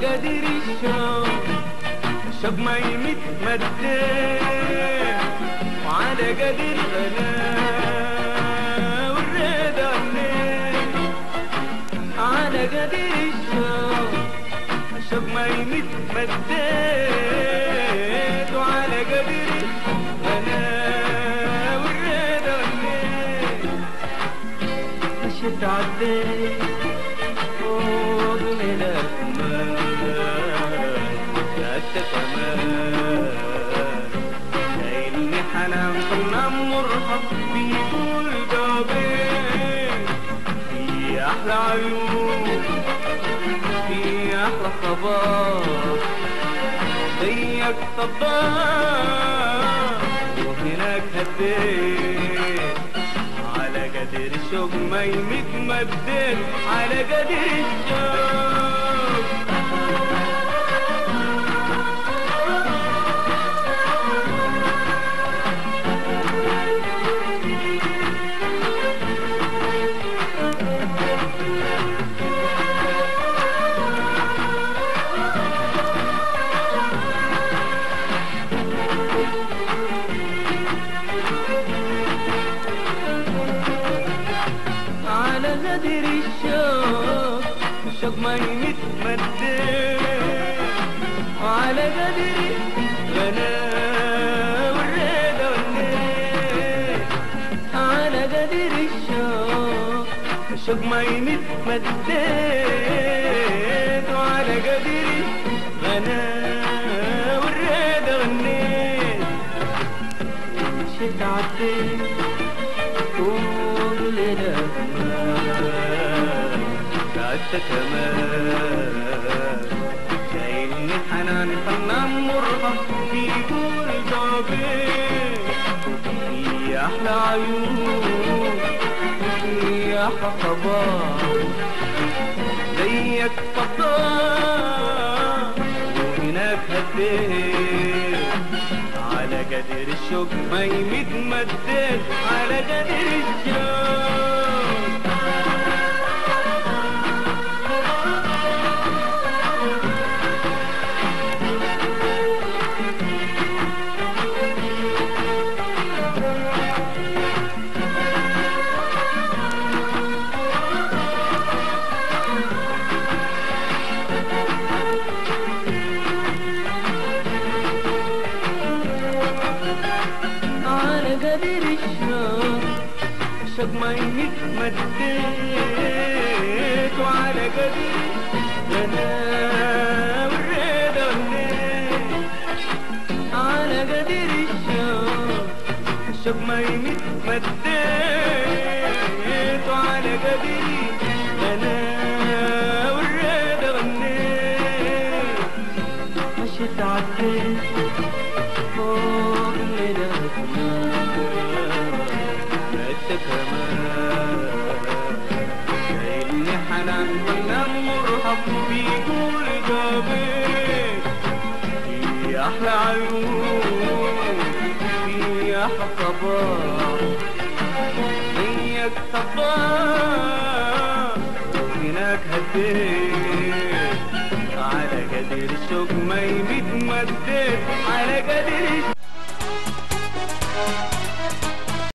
قدر الشوق ما يتمدد وعلى قدر غلا والرضا الليل على قدر الشوق ما يتمدد وعلى قدر غلا والرضا الليل مشيت عديت فوق من الأكمال حتى كمان لأني حنان صنع مرهق في كل قابل في أحلى عيون في أحلى خبر زيك صبار وهناك هديت على قدر الشوق ما يتمدد على قدر الشوق على قدر الشوق ما يتمدد وعلى قدر غلا والرضا والليل على قدر الشوق ما يتمدد وعلى قدر غلا والرضا والليل مشيت عديت طول الأزمان بعدت كمان شايلني حنان فنان مرهق في كل قابل في أحلى عيون في أحلى خبر زيك صدار وهناك هديت على قدر الشوق ما يتمدد على قدر الشوق على قدر الشوق ما يتمدد وعلى قدر غلا والرضا والليل على قدر الشوق ما يتمدد وعلى قدر غلا والرضا والليل مشيت عديت فوق من الأكمال بعدت كمان شايلني حنان فنان مرهق في كل قابل في أحلى عيون في أحلى صبار زيك صبار وهناك هديت على قدر الشوق ما يتمدد على قدر